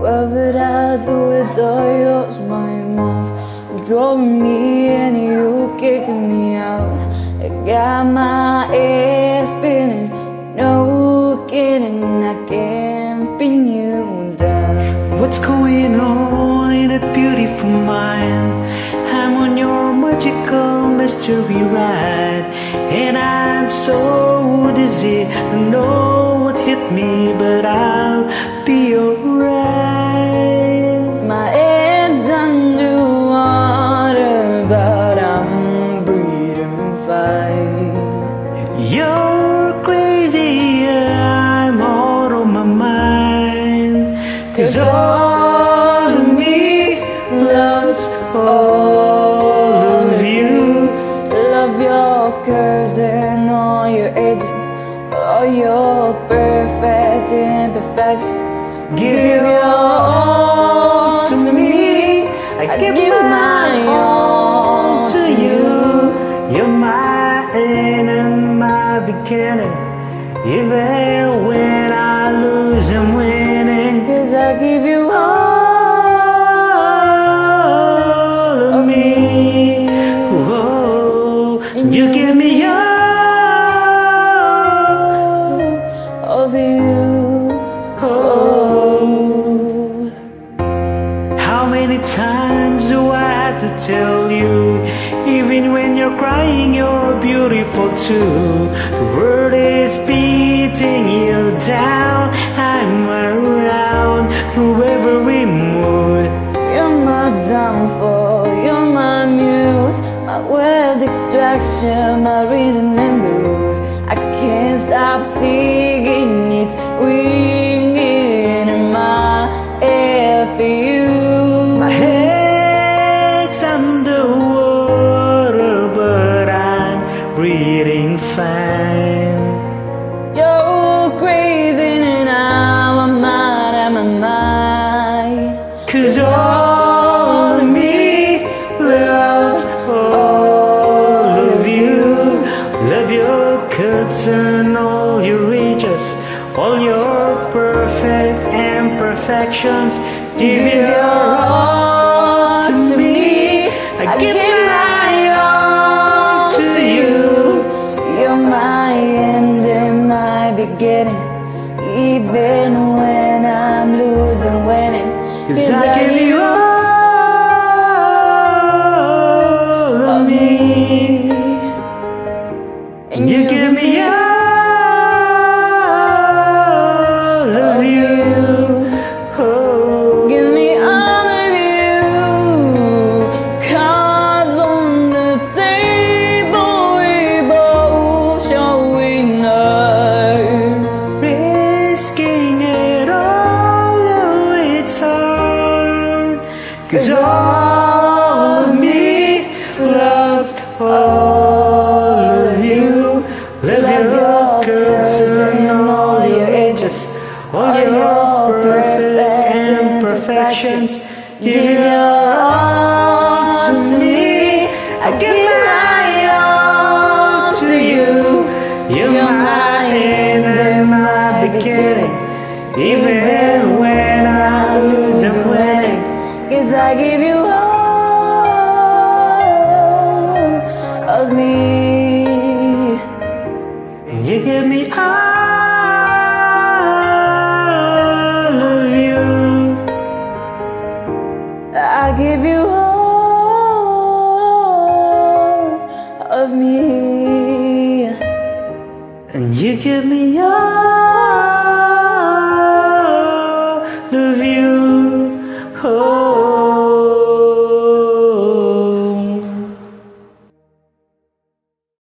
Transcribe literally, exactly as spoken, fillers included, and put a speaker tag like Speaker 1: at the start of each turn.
Speaker 1: What would I do without yours, my mouth? Drawing me and you kicking me out. I got my head spinning, no kidding, I can't pin you down.
Speaker 2: What's going on in that beautiful mind? I'm on your magical mystery ride, and I'm so dizzy, I know what hit me, but I'll be alright.
Speaker 1: My head's under water, but I'm breathing fine.
Speaker 2: You're crazy, I'm out of my mind. Cause all of me loves all of you.
Speaker 1: Love your curves and all your edges, all your perfect imperfections. Give your all to me, I give my all to you.
Speaker 2: You're my end and my beginning, even when I lose I'm winning.
Speaker 1: Cause I give you all
Speaker 2: of me. Whoa. You give me all
Speaker 1: of you. Oh.
Speaker 2: How many times do I have to tell you? Even when you're crying, you're beautiful too. The world is beating you down. I'm around through every mood.
Speaker 1: You're my downfall, you're my muse, my weird distraction, my rhythm and blues. I can't stop singing, it's ringing in my head for you.
Speaker 2: My head's underwater, but I'm breathing fine.
Speaker 1: You're crazy and I'm mad, I'm a mind.
Speaker 2: Cause all of me loves all of you. Love your cuts and all your reaches, all your perfect imperfections. Give your all to me, I give my all to you.
Speaker 1: You're my end and my beginning, even when I'm losing, winning.
Speaker 2: Cause I give you all of me, and you give me all of you. Oh.
Speaker 1: Give me all of you. Cards on the table, we both showing up.
Speaker 2: Risking it all, though it's hard. Cause all of me loves all of you. Love your curves and all your edges, all your perfect imperfections. Give your all to me, I give my all to you. You're my end and my beginning, even when I lose I'm winning.
Speaker 1: Cause I give you all of me,
Speaker 2: and you give me all of you.
Speaker 1: I give you all of me,
Speaker 2: And you give me all